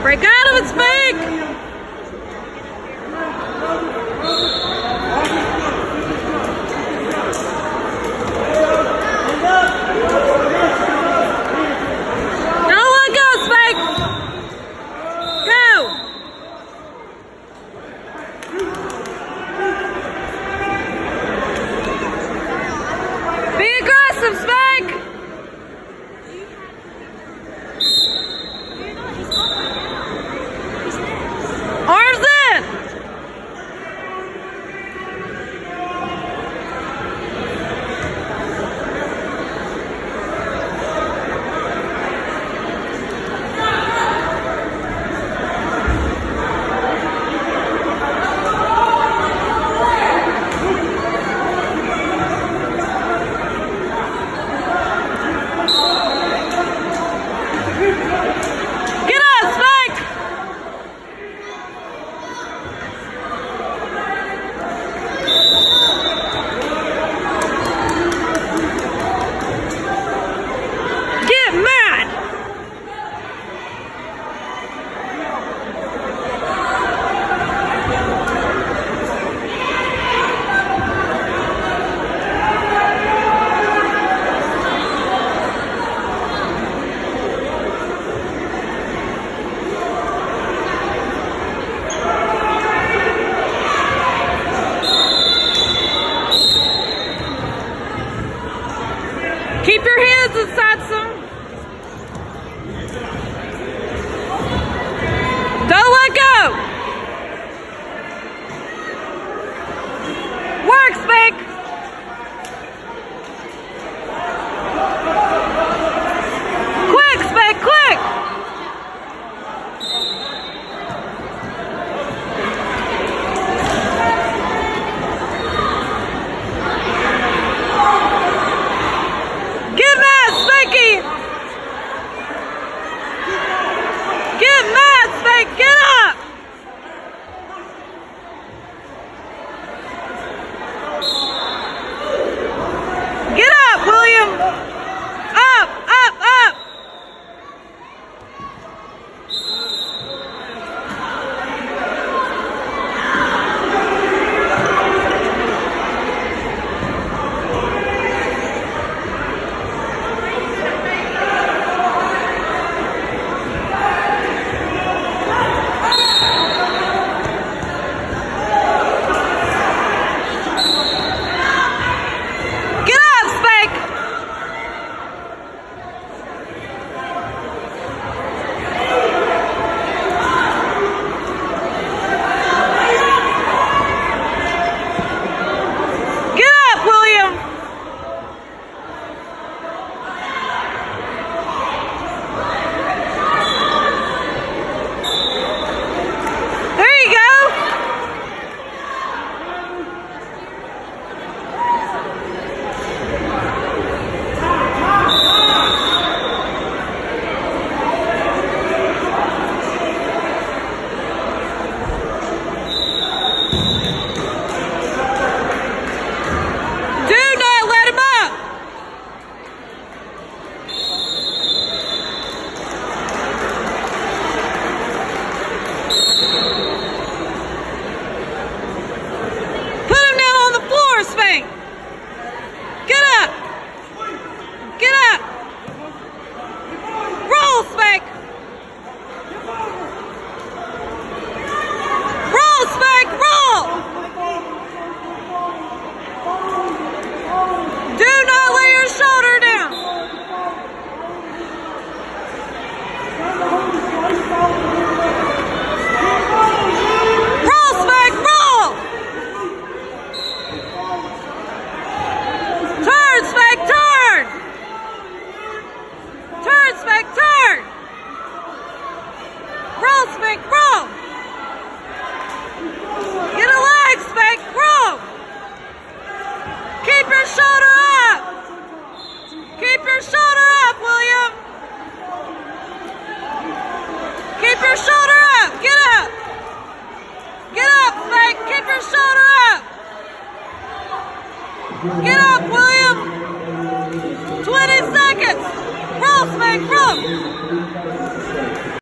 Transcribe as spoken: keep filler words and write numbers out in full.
Break out of it, Spank! Keep your hands inside some. Don't let go. Work, Spank. Quick, Spank, quick. Get up! Get up, William! Up, up, up! Spank, roll! Get a leg, Spank, roll! Keep your shoulder up! Keep your shoulder up, William! Keep your shoulder up! Get up! Get up, Spank! Keep your shoulder up! Get up, William! twenty seconds! Roll, Spank, roll!